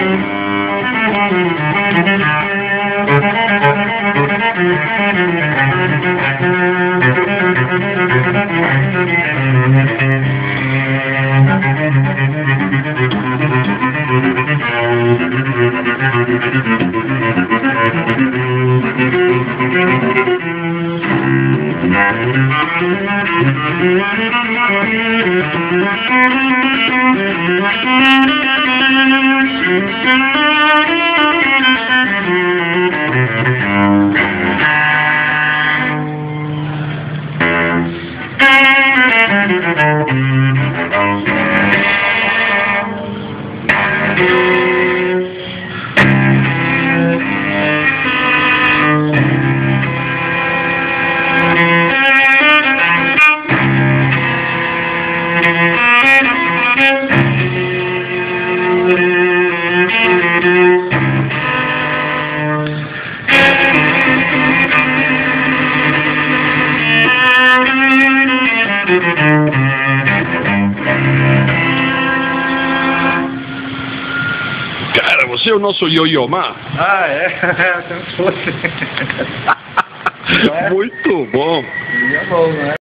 Cara, você é o nosso Yo-Yo Ma? Ah, é? Como se fosse. Muito bom. É bom, né?